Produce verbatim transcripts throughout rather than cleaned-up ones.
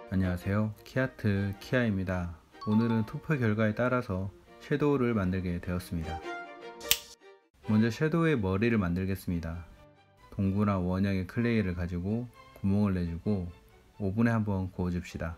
안녕하세요, 키아트 키아입니다. 오늘은 투표 결과에 따라서 섀도우를 만들게 되었습니다. 먼저 섀도우의 머리를 만들겠습니다. 동그란 원형의 클레이를 가지고 구멍을 내주고 오븐에 한번 구워줍시다.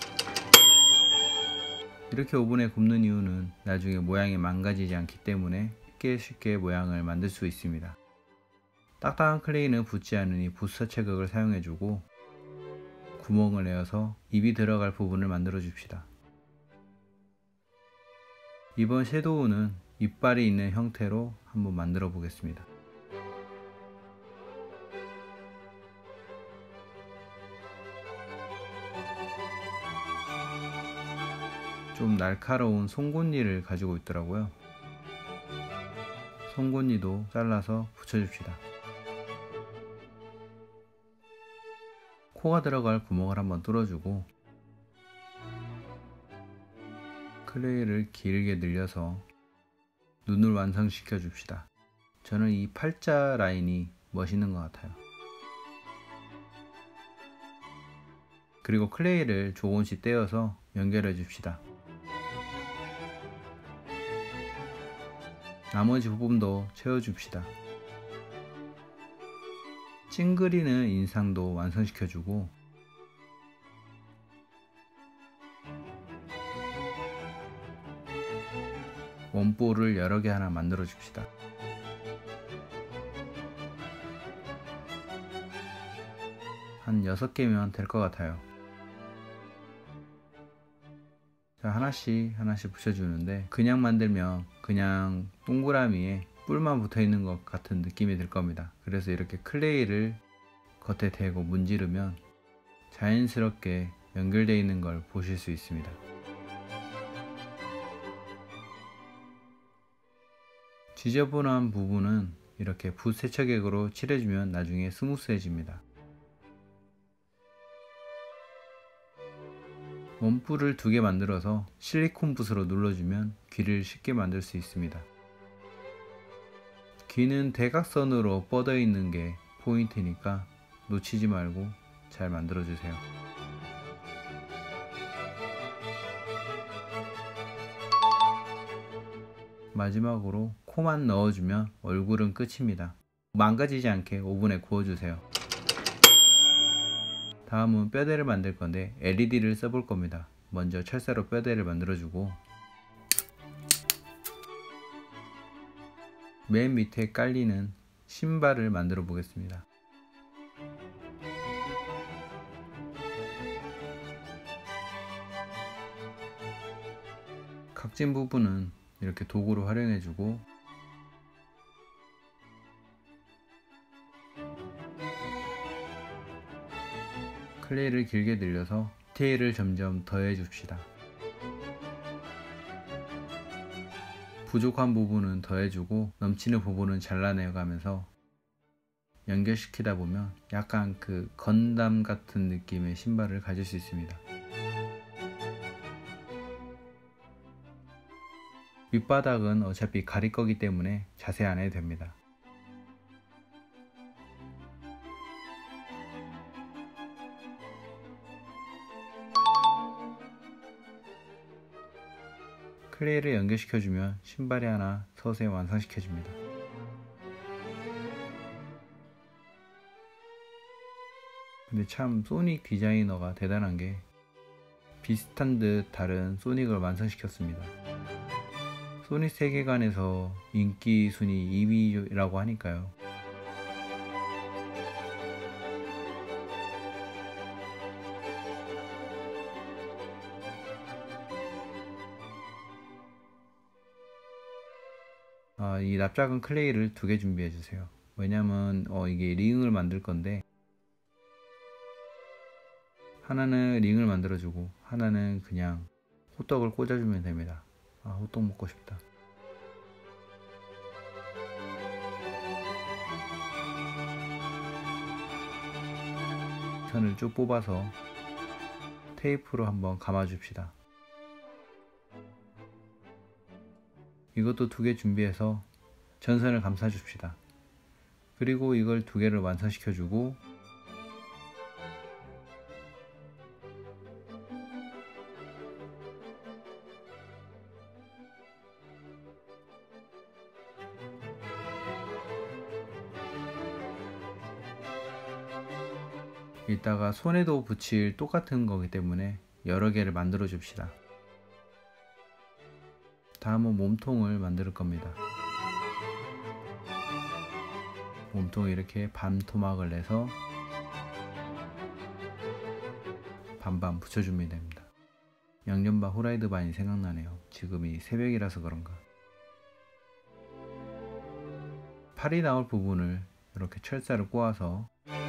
이렇게 오븐에 굽는 이유는 나중에 모양이 망가지지 않기 때문에 쉽게 쉽게 모양을 만들 수 있습니다. 딱딱한 클레이는 붙지 않으니 부스 체극을 사용해주고 구멍을 내어서 잎이 들어갈 부분을 만들어 줍시다. 이번 섀도우는 이빨이 있는 형태로 한번 만들어 보겠습니다. 좀 날카로운 송곳니를 가지고 있더라고요. 송곳니도 잘라서 붙여줍시다. 코가 들어갈 구멍을 한번 뚫어주고 클레이를 길게 늘려서 눈을 완성시켜 줍시다. 저는 이 팔자 라인이 멋있는 것 같아요. 그리고 클레이를 조금씩 떼어서 연결해 줍시다. 나머지 부분도 채워줍시다. 찡그리는 인상도 완성시켜주고 원볼을 여러 개 하나 만들어 줍시다. 한 여섯 개면 될 것 같아요. 자, 하나씩 하나씩 붙여주는데 그냥 만들면 그냥 동그라미에 뿔만 붙어 있는 것 같은 느낌이 들 겁니다. 그래서 이렇게 클레이를 겉에 대고 문지르면 자연스럽게 연결되어 있는 걸 보실 수 있습니다. 지저분한 부분은 이렇게 붓 세척액으로 칠해주면 나중에 스무스해집니다. 원뿔을 두 개 만들어서 실리콘 붓으로 눌러주면 귀를 쉽게 만들 수 있습니다. 귀는 대각선으로 뻗어 있는 게 포인트니까 놓치지 말고 잘 만들어 주세요. 마지막으로 코만 넣어주면 얼굴은 끝입니다. 망가지지 않게 오븐에 구워주세요. 다음은 뼈대를 만들 건데 엘이디를 써볼 겁니다. 먼저 철사로 뼈대를 만들어주고 맨 밑에 깔리는 신발을 만들어 보겠습니다. 각진 부분은 이렇게 도구로 활용해주고 클레이를 길게 늘려서 디테일을 점점 더해 줍시다. 부족한 부분은 더해주고 넘치는 부분은 잘라내 가면서 연결시키다 보면 약간 그 건담 같은 느낌의 신발을 가질 수 있습니다. 밑바닥은 어차피 가릴 거기 때문에 자세히 안 해도 됩니다. 클레이를 연결시켜주면 신발이 하나 서서히 완성시켜줍니다. 근데 참 소닉 디자이너가 대단한 게 비슷한 듯 다른 소닉을 완성시켰습니다. 소닉 세계관에서 인기 순위 이 위라고 하니까요. 아, 이 납작은 클레이를 두 개 준비해 주세요. 왜냐면 어, 이게 링을 만들 건데 하나는 링을 만들어 주고 하나는 그냥 호떡을 꽂아 주면 됩니다. 아, 호떡 먹고 싶다. 선을 쭉 뽑아서 테이프로 한번 감아 줍시다. 이것도 두 개 준비해서 전선을 감싸 줍시다. 그리고 이걸 두 개를 완성시켜 주고 이따가 손에도 붙일 똑같은 거기 때문에 여러 개를 만들어 줍시다. 다음은 몸통을 만들 겁니다. 몸통에 이렇게 반토막을 내서 반반 붙여주면 됩니다. 양념반 후라이드 반이 생각나네요. 지금이 새벽이라서 그런가. 팔이 나올 부분을 이렇게 철사를 꼬아서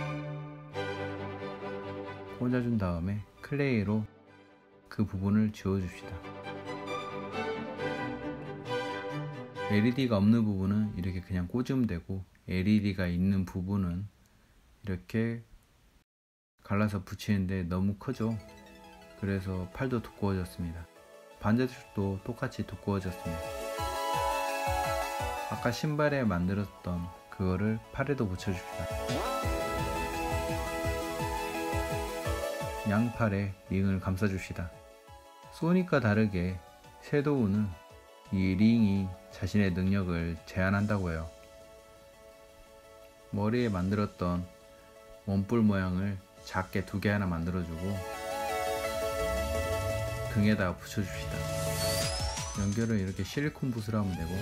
꽂아준 다음에 클레이로 그 부분을 지워줍시다. 엘이디가 없는 부분은 이렇게 그냥 꽂으면 되고, 엘이디가 있는 부분은 이렇게 갈라서 붙이는데 너무 크죠. 그래서 팔도 두꺼워졌습니다. 반대쪽도 똑같이 두꺼워졌습니다. 아까 신발에 만들었던 그거를 팔에도 붙여줍시다. 양팔에 링을 감싸줍시다. 소닉과 다르게 섀도우는 이 링이 자신의 능력을 제한한다고 해요. 머리에 만들었던 원뿔 모양을 작게 두 개 하나 만들어주고 등에다가 붙여줍시다. 연결은 이렇게 실리콘 붓으로 하면 되고,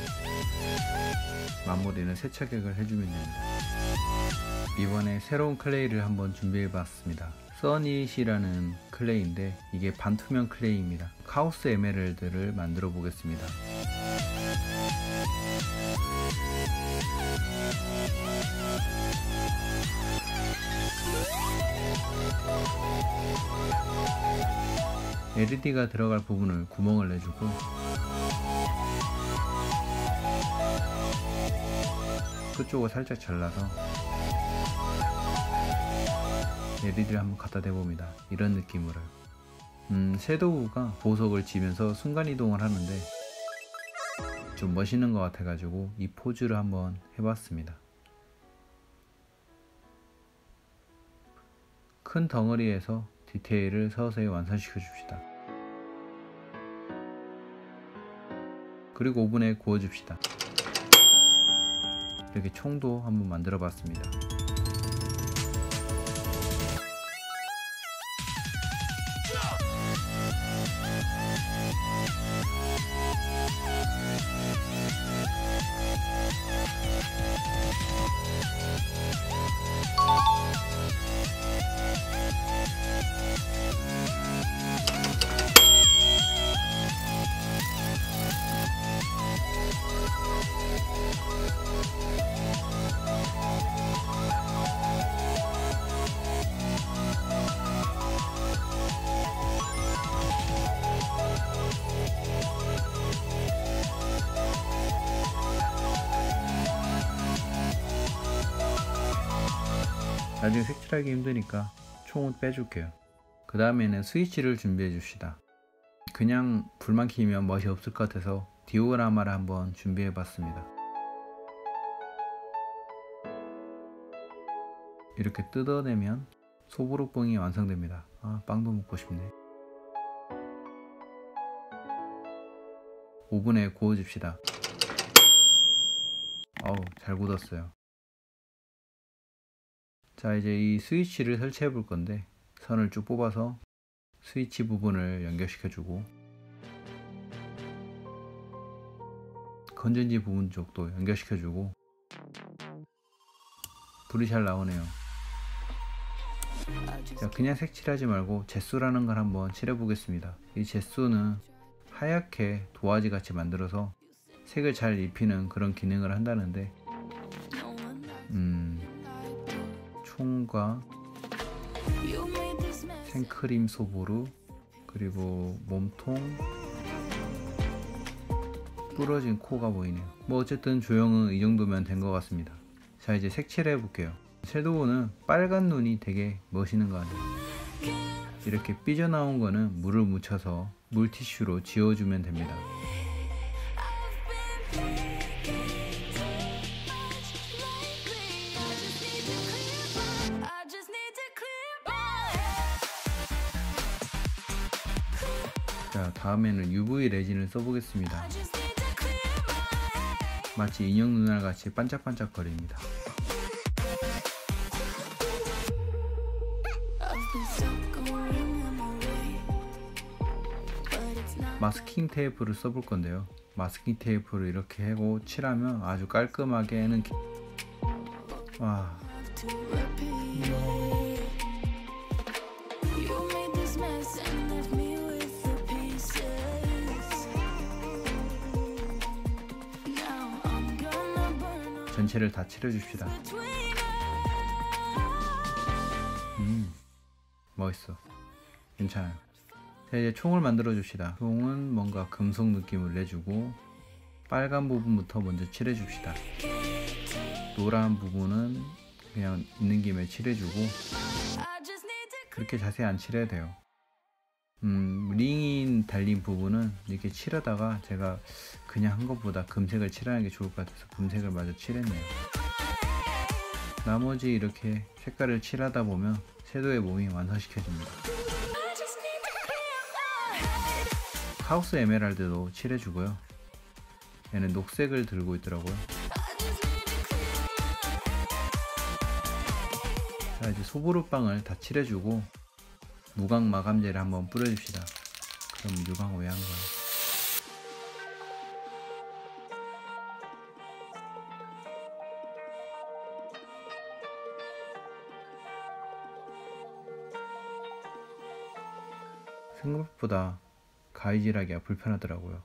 마무리는 세척액을 해주면 됩니다. 이번에 새로운 클레이를 한번 준비해 봤습니다. 써닛이라는 클레이인데 이게 반투명 클레이입니다. 카오스 에메랄드를 만들어 보겠습니다. 엘이디가 들어갈 부분을 구멍을 내주고, 끝쪽을 살짝 잘라서 엘이디를 한번 갖다 대봅니다. 이런 느낌으로. 음, 섀도우가 보석을 지면서 순간이동을 하는데 좀 멋있는 것 같아 가지고 이 포즈를 한번 해봤습니다. 큰 덩어리에서 디테일을 서서히 완성시켜 줍시다. 그리고 오븐에 구워 줍시다. 이렇게 총도 한번 만들어 봤습니다. 나중에 색칠하기 힘드니까 총은 빼줄게요. 그 다음에는 스위치를 준비해 줍시다. 그냥 불만 켜면 멋이 없을 것 같아서 디오라마를 한번 준비해 봤습니다. 이렇게 뜯어내면 소보루뽕이 완성됩니다. 아, 빵도 먹고 싶네. 오븐에 구워 줍시다. 어우, 잘 굳었어요. 자, 이제 이 스위치를 설치해 볼 건데, 선을 쭉 뽑아서 스위치 부분을 연결시켜 주고, 건전지 부분 쪽도 연결시켜 주고, 불이 잘 나오네요. 자, 그냥 색칠하지 말고 젯소라는 걸 한번 칠해 보겠습니다. 이 젯소는 하얗게 도화지 같이 만들어서 색을 잘 입히는 그런 기능을 한다는데, 음, 총과 생크림 소보루, 그리고 몸통, 부러진 코가 보이네요. 뭐 어쨌든 조형은 이 정도면 된 것 같습니다. 자, 이제 색칠해 볼게요. 섀도우는 빨간 눈이 되게 멋있는 거 같아요. 이렇게 삐져나온 거는 물을 묻혀서 물티슈로 지워주면 됩니다. 자, 다음에는 유브이 레진을 써보겠습니다. 마치 인형 눈알 같이 반짝반짝 거립니다. 마스킹 테이프를 써볼 건데요. 마스킹 테이프를 이렇게 하고 칠하면 아주 깔끔하게는 와. 전체를 다 칠해줍시다. 음, 멋있어. 괜찮아요. 자, 이제 총을 만들어 줍시다. 총은 뭔가 금속 느낌을 내주고 빨간 부분부터 먼저 칠해 줍시다. 노란 부분은 그냥 있는 김에 칠해주고 그렇게 자세히 안 칠해야 돼요. 음, 링이 달린 부분은 이렇게 칠하다가 제가 그냥 한 것보다 금색을 칠하는 게 좋을 것 같아서 금색을 마저 칠했네요. 나머지 이렇게 색깔을 칠하다 보면 섀도우의 몸이 완성시켜집니다. 하우스 에메랄드도 칠해주고요. 얘는 녹색을 들고 있더라고요. 자, 이제 소보루빵을 다 칠해주고 무광 마감제를 한번 뿌려줍시다. 그럼 유광 왜 한 거야? 생각보다 가위질하기가 불편하더라고요.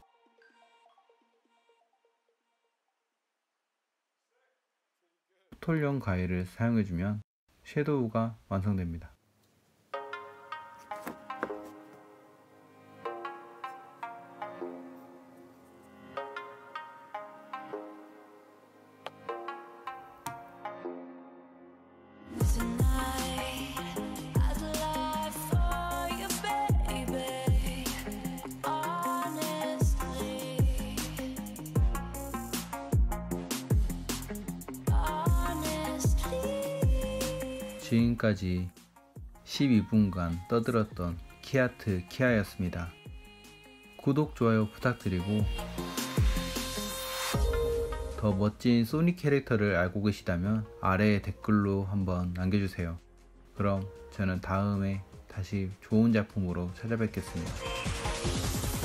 톨용 가위를 사용해주면 섀도우가 완성됩니다. 지금까지 십이 분간 떠들었던 키아트 키아였습니다. 구독, 좋아요 부탁드리고 더 멋진 소닉 캐릭터를 알고 계시다면 아래에 댓글로 한번 남겨주세요. 그럼 저는 다음에 다시 좋은 작품으로 찾아뵙겠습니다.